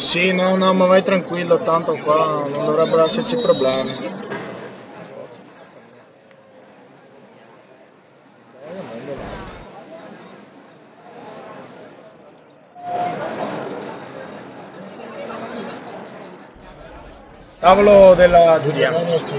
Sì, no, no, ma vai tranquillo, tanto qua non dovrebbero esserci problemi. Tavolo della Giulia.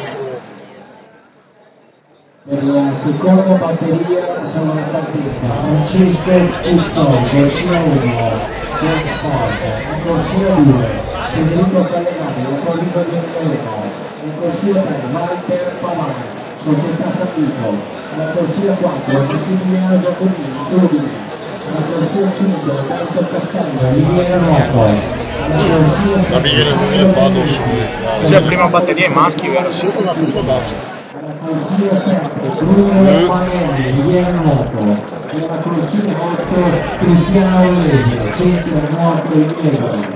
Per la seconda batteria sono partite Francesco Tutto, corsia 1, James Ford, in corsia 2, Federico Callegari, Enrico Di Americo, in corsia 3, Walter Pavani, Società Sapito, la corsia 4, Massimiliano Giacomini, Udine, la corsia 5, Alberto Castello, Riviera Noto, la corsia 6, Sì, la prima batteria è maschi, vero? Sì. la corsia 7, Bruno Manelli, Riviera Noto, e la corsia 8, Cristiano Olesi, centro Noto Inglese.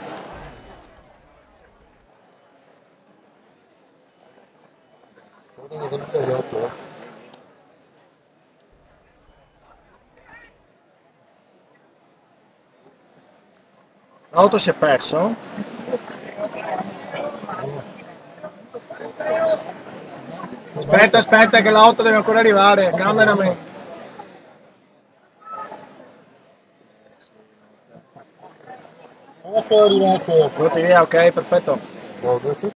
L'auto si è perso? Aspetta che l'auto deve ancora arrivare, cameraman. Ecco è arrivato. Ok, perfetto.